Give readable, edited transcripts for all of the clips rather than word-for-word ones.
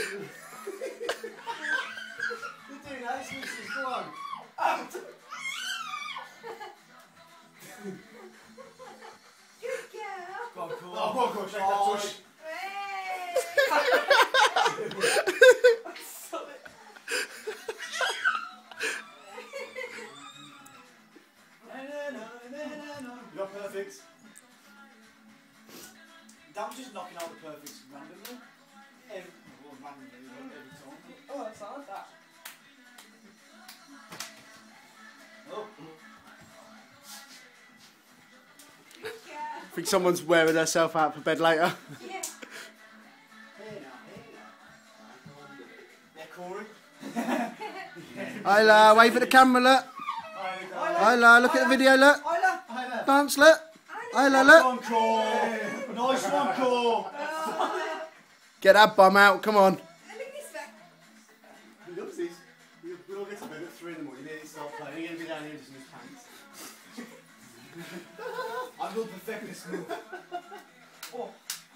doing that, it's go on. Good girl. Go on, cool. Oh, go on, cool. Shake that tush. You're perfect. That was just knocking out the perfects randomly. Every time. Oh, that's not that. Oh. Good girl. I think someone's wearing herself out for bed later. Yeah. Hey now. Yeah, Corey. Isla, wave at the camera, look. Isla, look at the video, look. Isla. Dance, look. Isla, Nice look. one, Cor. Nice one, Cor. Get that bum out, come on. Look at this back. He loves this. We'll all get to bed at 3 in the morning. He start playing. He's going to be down here just in his pants. I will perfect this move. Oh.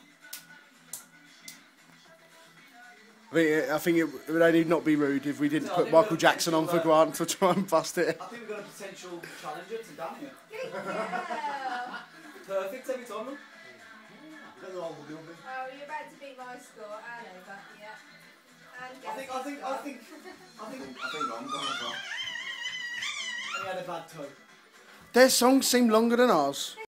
I think it would only not be rude if we didn't put Michael Jackson on for Grant to try and bust it. I think we've got a potential challenger to Dan here. Good girl. Perfect every time. Oh, you're about to beat my score. I know that, yeah. And I think I'm gone as well. And he had a bad toe. Their songs seem longer than ours.